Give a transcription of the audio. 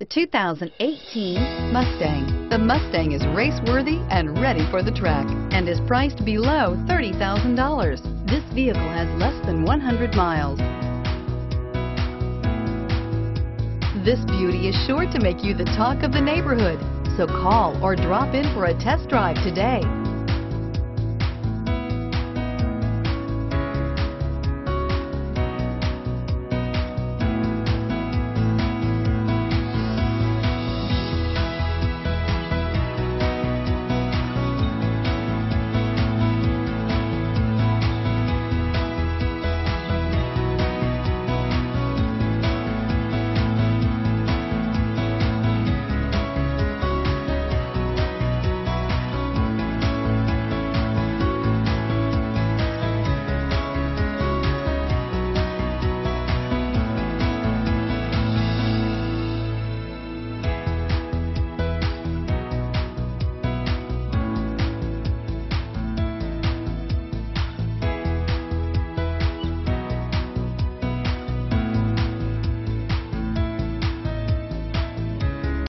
The 2018 Mustang. The Mustang is race-worthy and ready for the track and is priced below $30,000. This vehicle has less than 100 miles. This beauty is sure to make you the talk of the neighborhood. So call or drop in for a test drive today.